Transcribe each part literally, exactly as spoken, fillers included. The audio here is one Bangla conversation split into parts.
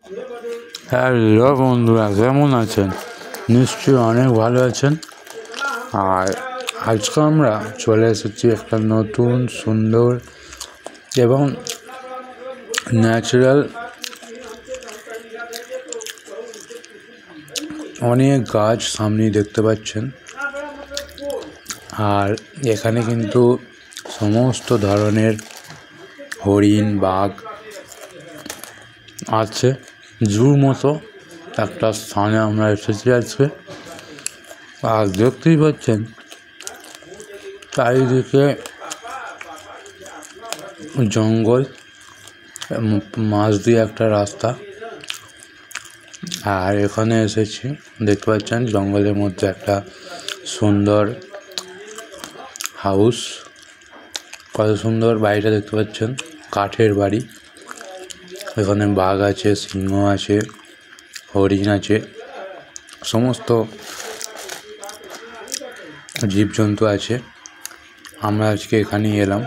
হ্যালো বন্ধুরা, কেমন আছেন? নিশ্চয়ই অনেক ভালো আছেন। আর আজকে আমরা চলে এসেছি একটা নতুন সুন্দর এবং ন্যাচারাল অনেক গাছ সামনে দেখতে পাচ্ছেন। আর এখানে কিন্তু সমস্ত ধরনের হরিণ, বাঘ আছে। জুর মতো একটা স্থানে আমরা এসেছি আজকে। আর দেখতেই পাচ্ছেন চারিদিকে জঙ্গল, মাঝ দিয়ে একটা রাস্তা। আর এখানে এসেছি, দেখতে পাচ্ছেন জঙ্গলের মধ্যে একটা সুন্দর হাউস। কত সুন্দর বাড়িটা দেখতে পাচ্ছেন, কাঠের বাড়ি। এখানে বাঘ আছে, সিংহ আছে, হরিণ আছে, সমস্ত জীবজন্তু আছে। আমরা আজকে এখানেই এলাম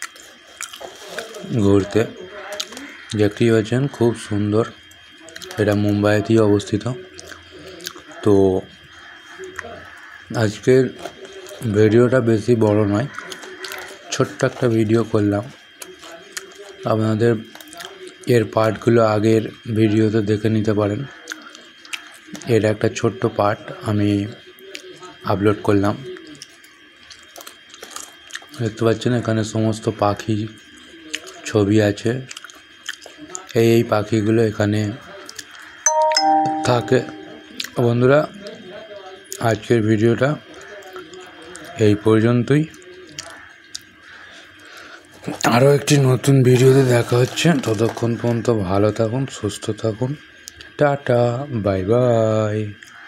ঘুরতে। দেখতেই পাচ্ছেন খুব সুন্দর। এটা মুম্বাইতেই অবস্থিত। তো আজকের ভিডিওটা বেশি বড় নয়, ছোট্ট একটা ভিডিও করলাম। আপনাদের এর পার্টগুলো আগের ভিডিওতে দেখে নিতে পারেন। এর একটা ছোট্ট পার্ট আমি আপলোড করলাম। দেখতে পাচ্ছেন এখানে সমস্ত পাখি ছবি আছে। এই এই পাখিগুলো এখানে থাকে। বন্ধুরা, আজকের ভিডিওটা এই পর্যন্তই। আরও একটি নতুন ভিডিওতে দেখা হচ্ছে। ততক্ষণ পর্যন্ত ভালো থাকুন, সুস্থ থাকুন। Tata, bye by.